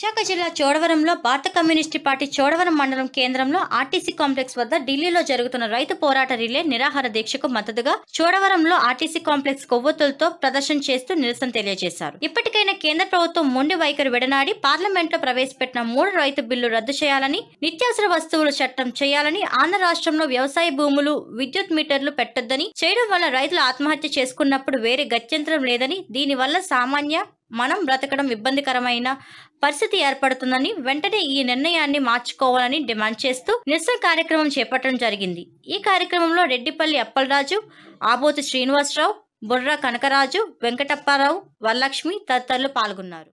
విశాఖ జిల్లా చోడవరంలో భారత communist party Chodavaram మండలం కేంద్రంలో ఆర్టీసీ కాంప్లెక్స్ వద్ద ఢిల్లీలో జరుగుతున్న రైతు పోరాట రిలే నిరాహార దీక్షకు మద్దతుగా చోడవరంలో ఆర్టీసీ కాంప్లెక్స్ కొవ్వొత్తులతో ప్రదర్శన చేస్తూ నిరసన తెలియజేశారు. ఇప్పటికైనా కేంద్ర ప్రభుత్వం మొండి వైఖరి విడనాడి పార్లమెంట్లో ప్రవేశపెట్టిన 3 రైతు బిల్లు రద్దు చేయాలని, నిత్యావసర వస్తువుల చట్టం చేయాలని, ఆంధ్ర రాష్ట్రంలో వ్యవసాయ భూములు విద్యుత్ మీటర్లు పెట్టొద్దని, చేయడం వల్ల రైతులు ఆత్మహత్య చేసుకున్నప్పుడు వేరే గత్యంతరం లేదని, దీనివల్ల సామాన్య మనం బ్రతకడం ఇబ్బందికరమైన పరిస్థితి ఏర్పడుతుందని, వెంటనే ఈ నిర్ణయాన్ని మార్చుకోవాలని డిమాండ్ చేస్తూ నిరసన కార్యక్రమం చేపట్టడం జరిగింది. ఈ కార్యక్రమంలో రెడ్డిపల్లి అప్పలరాజు, ఆబోతు శ్రీనివాసరావు, బుర్రా కనకరాజు, వెంకటప్పారావు, వరలక్ష్మి తదితరులు పాల్గొన్నారు.